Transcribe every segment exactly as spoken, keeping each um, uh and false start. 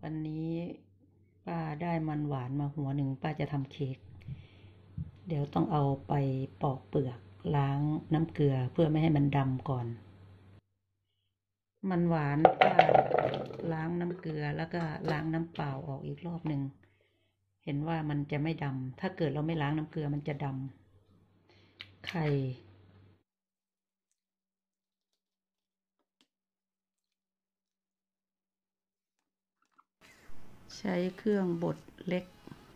วันนี้ป้าได้มันหวานมาหัวหนึ่งป้าจะทำเค้กเดี๋ยวต้องเอาไปปอกเปลือกล้างน้ำเกลือเพื่อไม่ให้มันดำก่อนมันหวานป้าล้างน้ำเกลือแล้วก็ล้างน้ำเปล่าออกอีกรอบหนึ่งเห็นว่ามันจะไม่ดำถ้าเกิดเราไม่ล้างน้ำเกลือมันจะดำไข่ใช้เครื่องบดเล็ก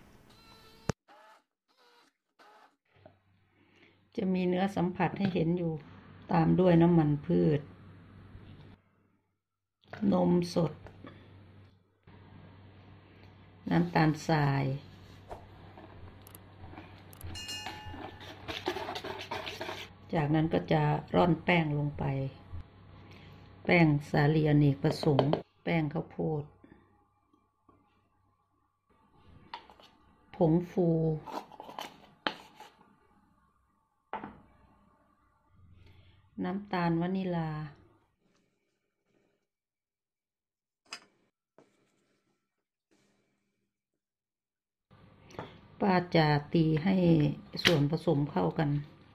จะมีเนื้อสัมผัสให้เห็นอยู่ตามด้วยน้ำมันพืชนมสดน้ำตาลทรายจากนั้นก็จะร่อนแป้งลงไปแป้งสาลีอเนกประสงค์แป้งข้าวโพดผงฟูน้ำตาลวานิลาป้าจะตีให้ส่วนผสมเข้ากัน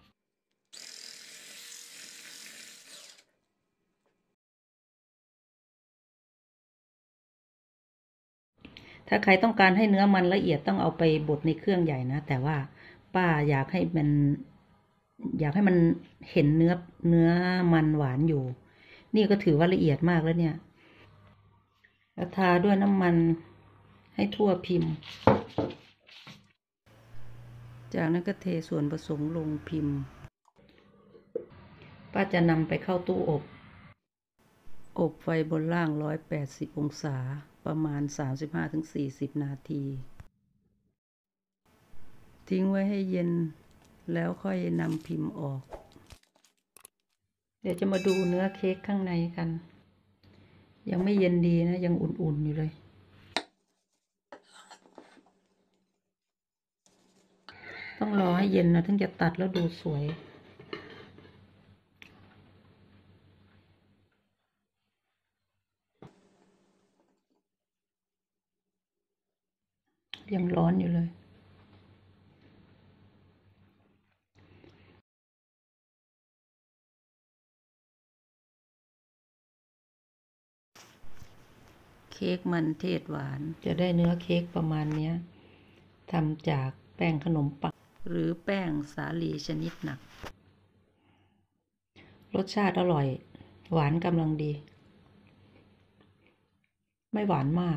ถ้าใครต้องการให้เนื้อมันละเอียดต้องเอาไปบดในเครื่องใหญ่นะแต่ว่าป้าอยากให้มันอยากให้มันเห็นเนื้อเนื้อมันหวานอยู่นี่ก็ถือว่าละเอียดมากแล้วเนี่ยแล้วทาด้วยน้ำมันให้ทั่วพิมพ์จากนั้นก็เทส่วนผสมลงพิมพ์ป้าจะนำไปเข้าตู้อบอบไฟบนล่างหนึ่งร้อยแปดสิบองศาประมาณ สามสิบห้าถึงสี่สิบ นาทีทิ้งไว้ให้เย็นแล้วค่อยนำพิมพ์ออกเดี๋ยวจะมาดูเนื้อเค้กข้างในกันยังไม่เย็นดีนะยังอุ่นๆอยู่เลยต้องรอให้เย็นนะถึงจะตัดแล้วดูสวยยังร้อนอยู่เลยเค้กมันเทศหวานจะได้เนื้อเค้กประมาณนี้ทำจากแป้งขนมปังหรือแป้งสาลีชนิดหนักรสชาติอร่อยหวานกำลังดีไม่หวานมาก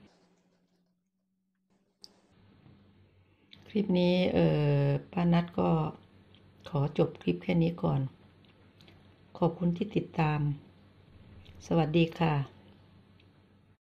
คลิปนี้เออป้านัทก็ขอจบคลิปแค่นี้ก่อนขอบคุณที่ติดตามสวัสดีค่ะ